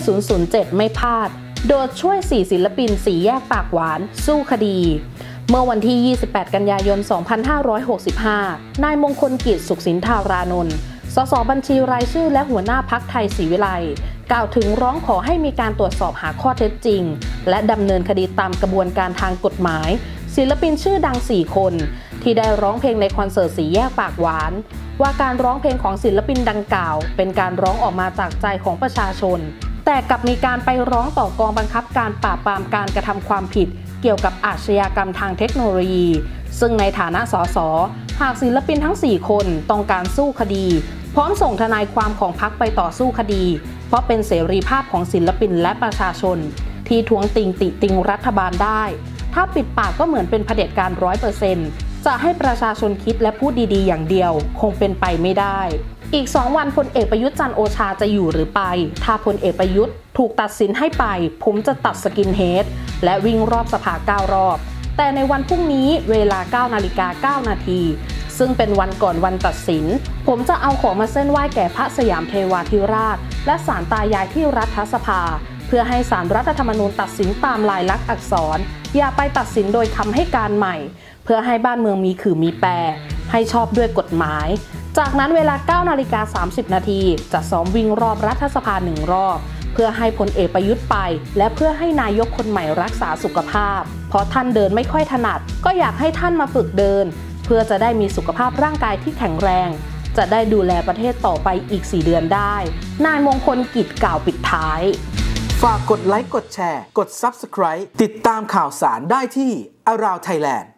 2007ไม่พลาดโดดช่วย4ศิลปิน4แยกปากหวานสู้คดีเมื่อวันที่28กันยายน2565นายมงคลกิจสุขสินธารานนท์สสบัญชีรายชื่อและหัวหน้าพรรคไทยศรีวิไลย์กล่าวถึงร้องขอให้มีการตรวจสอบหาข้อเท็จจริงและดำเนินคดีตามกระบวนการทางกฎหมายศิลปินชื่อดัง4คนที่ได้ร้องเพลงในคอนเสิร์ต4แยกปากหวานว่าการร้องเพลงของศิลปินดังกล่าวเป็นการร้องออกมาจากใจของประชาชนแต่กลับมีการไปร้องต่อกองบังคับการปราบปรามการกระทำความผิดเกี่ยวกับอาชญากรรมทางเทคโนโลยีซึ่งในฐานะสสหากศิลปินทั้ง4คนต้องการสู้คดีพร้อมส่งทนายความของพรรคไปต่อสู้คดีเพราะเป็นเสรีภาพของศิลปินและประชาชนที่ท้วงติงติติงรัฐบาลได้ถ้าปิดปากก็เหมือนเป็นเผด็จการ 100% จะให้ประชาชนคิดและพูดดีๆอย่างเดียวคงเป็นไปไม่ได้อีก2วันพลเอกประยุทธ์จันทร์โอชาจะอยู่หรือไปถ้าพลเอกประยุทธ์ถูกตัดสินให้ไปผมจะตัดสกินเฮดและวิ่งรอบสภา9รอบแต่ในวันพรุ่งนี้เวลา 9:09 น.ซึ่งเป็นวันก่อนวันตัดสินผมจะเอาของมาเส้นไหว้แก่พระสยามเทวาธิราชและศาลตายายที่รัฐสภาเพื่อให้ศาลรัฐธรรมนูญตัดสินตามลายลักษณ์อักษรอย่าไปตัดสินโดยคำให้การใหม่เพื่อให้บ้านเมืองมีขื่อมีแปรให้ชอบด้วยกฎหมายจากนั้นเวลา 9:30 น.จะซ้อมวิ่งรอบรัฐสภา1รอบเพื่อให้พลเอกประยุทธ์ไปและเพื่อให้นายกคนใหม่รักษาสุขภาพเพราะท่านเดินไม่ค่อยถนัดก็อยากให้ท่านมาฝึกเดินเพื่อจะได้มีสุขภาพร่างกายที่แข็งแรงจะได้ดูแลประเทศต่อไปอีก4 เดือนได้นายมงคลกิจกล่าวปิดท้ายฝากกดไลค์กดแชร์กด Subscribe ติดตามข่าวสารได้ที่ Around Thailand